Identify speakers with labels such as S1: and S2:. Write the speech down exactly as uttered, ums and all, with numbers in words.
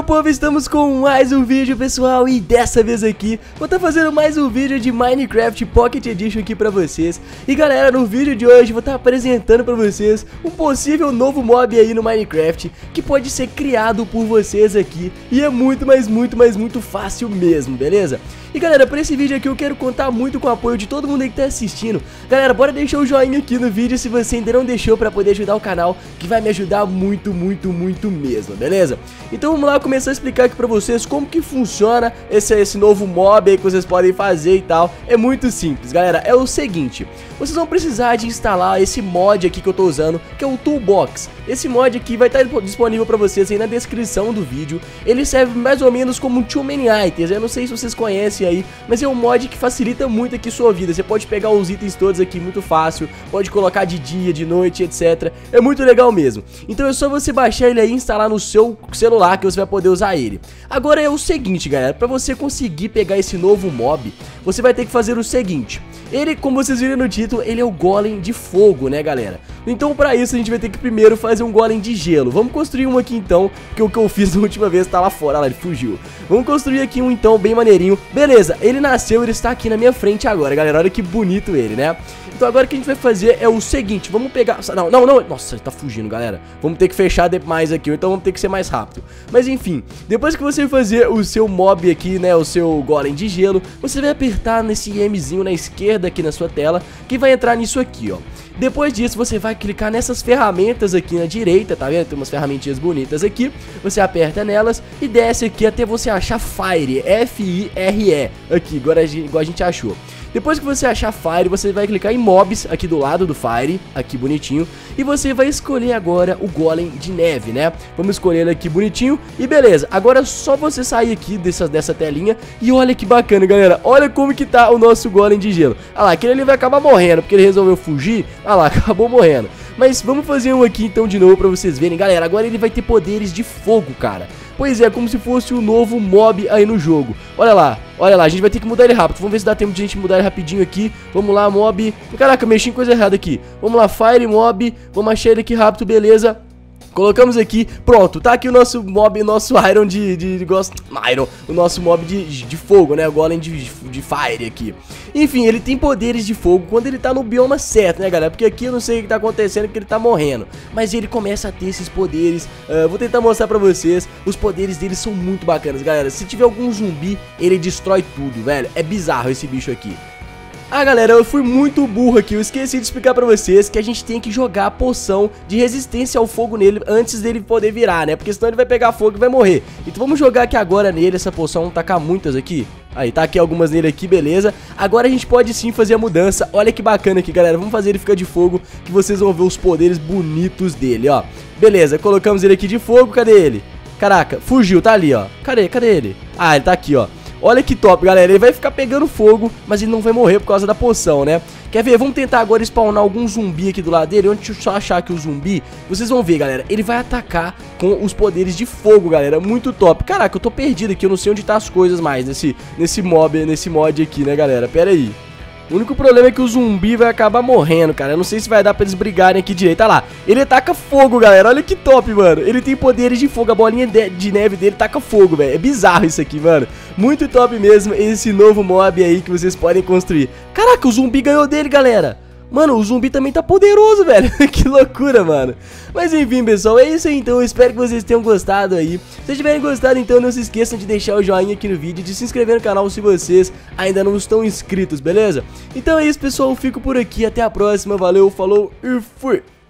S1: meu povo, estamos com mais um vídeo, pessoal. E dessa vez aqui, vou estar fazendo mais um vídeo de Minecraft Pocket Edition aqui pra vocês. E galera, no vídeo de hoje, vou estar apresentando pra vocês um possível novo mob aí no Minecraft, que pode ser criado por vocês aqui. E é muito, mas muito, mas muito fácil mesmo, beleza? E galera, pra esse vídeo aqui eu quero contar muito com o apoio de todo mundo aí que tá assistindo. Galera, bora deixar o joinha aqui no vídeo se você ainda não deixou, pra poder ajudar o canal, que vai me ajudar muito, muito, muito mesmo, beleza? Então vamos lá começar a explicar aqui pra vocês como que funciona esse, esse novo mob aí que vocês podem fazer e tal. É muito simples, galera, é o seguinte: vocês vão precisar de instalar esse mod aqui que eu tô usando, que é o Toolbox. Esse mod aqui vai estar disponível pra vocês aí na descrição do vídeo. Ele serve mais ou menos como um Too Many Items. Eu não sei se vocês conhecem aí, mas é um mod que facilita muito aqui sua vida. Você pode pegar os itens todos aqui muito fácil, pode colocar de dia, de noite, etcétera. É muito legal mesmo. Então é só você baixar ele aí e instalar no seu celular que você vai poder usar ele. Agora é o seguinte, galera, pra você conseguir pegar esse novo mob, você vai ter que fazer o seguinte: ele, como vocês viram no título, ele é o golem de fogo, né, galera? Então pra isso a gente vai ter que primeiro fazer um golem de gelo. Vamos construir um aqui então, porque o que eu fiz na última vez tá lá fora, lá, ele fugiu. Vamos construir aqui um então, bem maneirinho. Beleza, ele nasceu, ele está aqui na minha frente agora, galera, olha que bonito ele, né? Então agora o que a gente vai fazer é o seguinte: vamos pegar... Não, não, não, nossa, ele tá fugindo, galera. Vamos ter que fechar demais aqui, então vamos ter que ser mais rápido. Mas enfim, depois que você fazer o seu mob aqui, né, o seu golem de gelo, você vai apertar nesse Mzinho na esquerda aqui na sua tela, que vai entrar nisso aqui, ó. Depois disso você vai clicar nessas ferramentas aqui na direita, tá vendo? Tem umas ferramentinhas bonitas aqui. Você aperta nelas e desce aqui até você achar Fire, F I R E, aqui, agora igual a gente achou. Depois que você achar Fire, você vai clicar em Mobs aqui do lado do Fire, aqui bonitinho, e você vai escolher agora o Golem de Neve, né? Vamos escolher ele aqui bonitinho e beleza. Agora é só você sair aqui dessa, dessa telinha e olha que bacana, galera. Olha como que tá o nosso Golem de Gelo. Ah lá, aquele ali vai acabar morrendo porque ele resolveu fugir. Ah lá, acabou morrendo. Mas vamos fazer um aqui então de novo pra vocês verem, galera. Agora ele vai ter poderes de fogo, cara. Pois é, como se fosse um novo mob aí no jogo. Olha lá, olha lá, a gente vai ter que mudar ele rápido. Vamos ver se dá tempo de a gente mudar ele rapidinho aqui. Vamos lá, mob. Caraca, mexi em coisa errada aqui. Vamos lá, Fire Mob. Vamos achar ele aqui rápido, beleza. Colocamos aqui, pronto, tá aqui o nosso mob, nosso Iron de, de, de gosto, Iron, o nosso mob de, de fogo, né, o Golem de, de Fire aqui. Enfim, ele tem poderes de fogo quando ele tá no bioma certo, né, galera, porque aqui eu não sei o que tá acontecendo, porque ele tá morrendo. Mas ele começa a ter esses poderes, uh, vou tentar mostrar pra vocês, os poderes dele são muito bacanas, galera. Se tiver algum zumbi, ele destrói tudo, velho, é bizarro esse bicho aqui. Ah, galera, eu fui muito burro aqui, eu esqueci de explicar pra vocês que a gente tem que jogar a poção de resistência ao fogo nele antes dele poder virar, né? Porque senão ele vai pegar fogo e vai morrer. Então vamos jogar aqui agora nele essa poção, vamos tacar muitas aqui. Aí, tá aqui algumas nele aqui, beleza. Agora a gente pode sim fazer a mudança. Olha que bacana aqui, galera, vamos fazer ele ficar de fogo, que vocês vão ver os poderes bonitos dele, ó. Beleza, colocamos ele aqui de fogo, cadê ele? Caraca, fugiu, tá ali, ó. Cadê, cadê ele? Ah, ele tá aqui, ó. Olha que top, galera, ele vai ficar pegando fogo, mas ele não vai morrer por causa da poção, né? Quer ver? Vamos tentar agora spawnar algum zumbi aqui do lado dele. Onde eu só achar que o zumbi, vocês vão ver, galera, ele vai atacar com os poderes de fogo, galera, muito top. Caraca, eu tô perdido aqui, eu não sei onde tá as coisas mais nesse, nesse mob, nesse mod aqui, né, galera? Pera aí. O único problema é que o zumbi vai acabar morrendo, cara. Eu não sei se vai dar pra eles brigarem aqui direito. Olha lá, ele ataca fogo, galera. Olha que top, mano. Ele tem poderes de fogo. A bolinha de, de neve dele taca fogo, velho. É bizarro isso aqui, mano. Muito top mesmo esse novo mob aí que vocês podem construir. Caraca, o zumbi ganhou dele, galera. Mano, o zumbi também tá poderoso, velho. Que loucura, mano. Mas enfim, pessoal, é isso aí então. Eu espero que vocês tenham gostado aí. Se tiverem gostado, então não se esqueçam de deixar o joinha aqui no vídeo, de se inscrever no canal se vocês ainda não estão inscritos, beleza? Então é isso, pessoal. Eu fico por aqui. Até a próxima. Valeu, falou e fui!